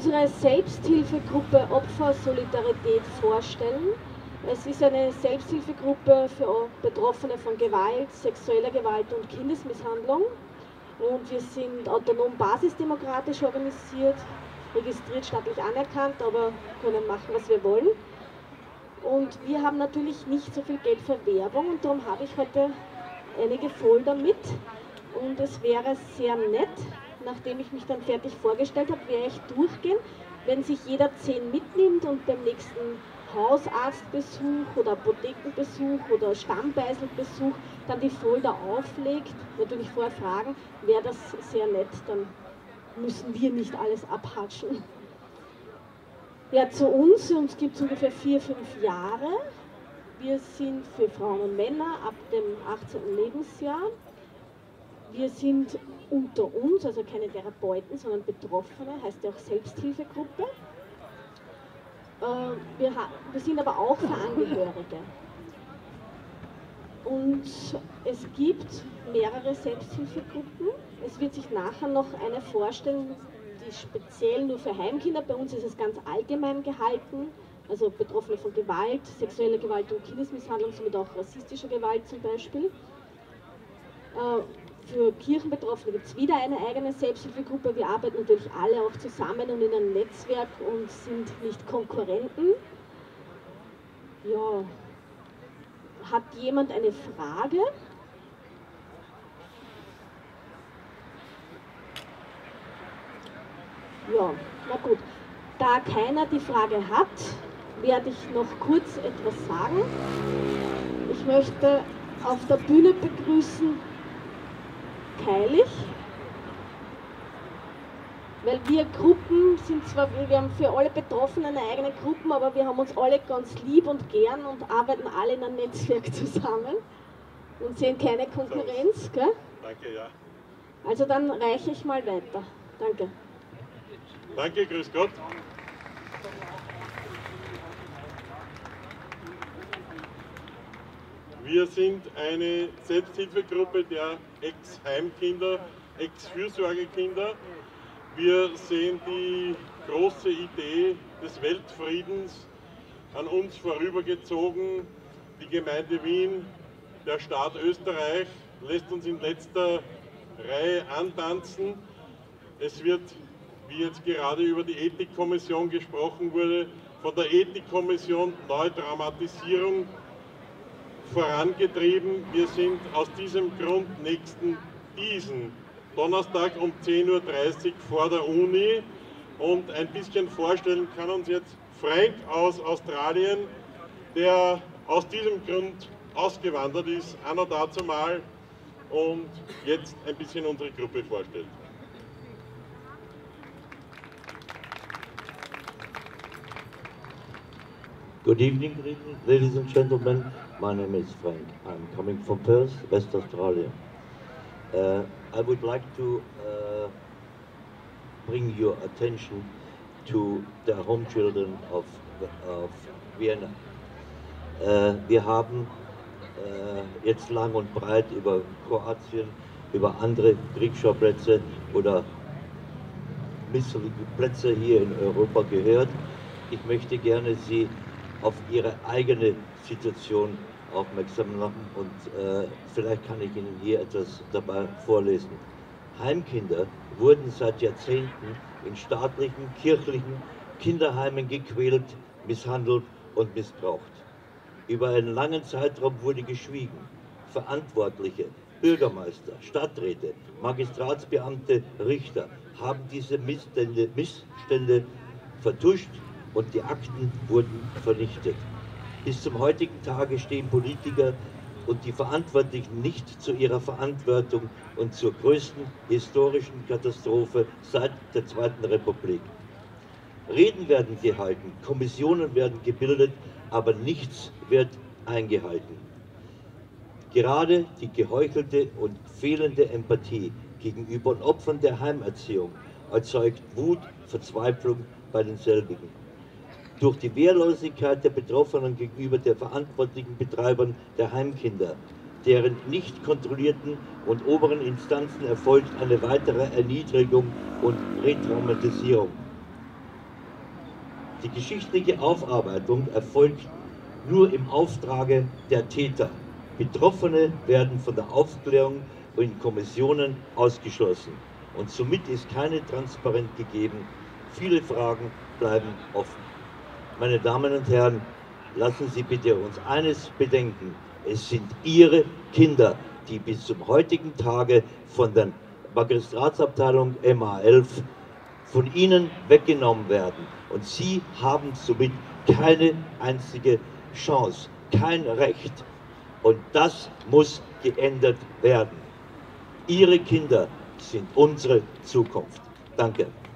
unsere Selbsthilfegruppe Opfersolidarität vorstellen. Es ist eine Selbsthilfegruppe für Betroffene von Gewalt, sexueller Gewalt und Kindesmisshandlung. Und wir sind autonom basisdemokratisch organisiert, registriert, staatlich anerkannt, aber können machen, was wir wollen. Und wir haben natürlich nicht so viel Geld für Werbung und darum habe ich heute einige Folder mit. Und es wäre sehr nett, nachdem ich mich dann fertig vorgestellt habe, werde ich durchgehen, wenn sich jeder 10 mitnimmt und beim nächsten Hausarztbesuch oder Apothekenbesuch oder Stammbeißelbesuch dann die Folder auflegt, natürlich vorher fragen, wäre das sehr nett, dann müssen wir nicht alles abhatschen. Ja, zu uns gibt es ungefähr 4-5 Jahre. Wir sind für Frauen und Männer ab dem 18. Lebensjahr. Wir sind unter uns, also keine Therapeuten, sondern Betroffene, heißt ja auch Selbsthilfegruppe. Wir sind aber auch für Angehörige. Und es gibt mehrere Selbsthilfegruppen. Es wird sich nachher noch eine vorstellen, die speziell nur für Heimkinder, bei uns ist es ganz allgemein gehalten, also Betroffene von Gewalt, sexueller Gewalt und Kindesmisshandlung, somit auch rassistischer Gewalt zum Beispiel. Für Kirchenbetroffene gibt es wieder eine eigene Selbsthilfegruppe. Wir arbeiten natürlich alle auch zusammen und in einem Netzwerk und sind nicht Konkurrenten. Ja, hat jemand eine Frage? Ja, na gut. Da keiner die Frage hat, werde ich noch kurz etwas sagen. Ich möchte auf der Bühne begrüßen Keilich, weil wir Gruppen sind zwar, wir haben für alle Betroffenen eine eigene Gruppe, aber wir haben uns alle ganz lieb und gern und arbeiten alle in einem Netzwerk zusammen und sehen keine Konkurrenz, gell? Danke, ja. Also dann reiche ich mal weiter. Danke. Danke, grüß Gott. Wir sind eine Selbsthilfegruppe der Ex-Heimkinder, Ex-Fürsorgekinder. Wir sehen die große Idee des Weltfriedens an uns vorübergezogen. Die Gemeinde Wien, der Staat Österreich lässt uns in letzter Reihe antanzen. Es wird, wie jetzt gerade über die Ethikkommission gesprochen wurde, von der Ethikkommission Neutraumatisierung vorangetrieben. Wir sind aus diesem Grund diesen Donnerstag um 10:30 Uhr vor der Uni und ein bisschen vorstellen kann uns jetzt Frank aus Australien, der aus diesem Grund ausgewandert ist, anno dazumal, und jetzt ein bisschen unsere Gruppe vorstellt. Good evening, ladies and gentlemen. My name is Frank. I'm coming from Perth, West Australia. I would like to bring your attention to the home children of Vienna. Wir haben jetzt lang und breit über Kroatien, über andere Kriegsschauplätze oder missliche Plätze hier in Europa gehört. Ich möchte gerne Sie auf Ihre eigene Situation aufmerksam machen und vielleicht kann ich Ihnen hier etwas dabei vorlesen. Heimkinder wurden seit Jahrzehnten in staatlichen, kirchlichen Kinderheimen gequält, misshandelt und missbraucht. Über einen langen Zeitraum wurde geschwiegen. Verantwortliche, Bürgermeister, Stadträte, Magistratsbeamte, Richter haben diese Missstände vertuscht und die Akten wurden vernichtet. Bis zum heutigen Tage stehen Politiker und die Verantwortlichen nicht zu ihrer Verantwortung und zur größten historischen Katastrophe seit der Zweiten Republik. Reden werden gehalten, Kommissionen werden gebildet, aber nichts wird eingehalten. Gerade die geheuchelte und fehlende Empathie gegenüber den Opfern der Heimerziehung erzeugt Wut, Verzweiflung bei denselbigen. Durch die Wehrlosigkeit der Betroffenen gegenüber der verantwortlichen Betreibern der Heimkinder, deren nicht kontrollierten und oberen Instanzen erfolgt eine weitere Erniedrigung und Retraumatisierung. Die geschichtliche Aufarbeitung erfolgt nur im Auftrage der Täter. Betroffene werden von der Aufklärung in Kommissionen ausgeschlossen. Und somit ist keine Transparenz gegeben. Viele Fragen bleiben offen. Meine Damen und Herren, lassen Sie bitte uns eines bedenken. Es sind Ihre Kinder, die bis zum heutigen Tage von der Magistratsabteilung MA11 von Ihnen weggenommen werden. Und Sie haben somit keine einzige Chance, kein Recht. Und das muss geändert werden. Ihre Kinder sind unsere Zukunft. Danke.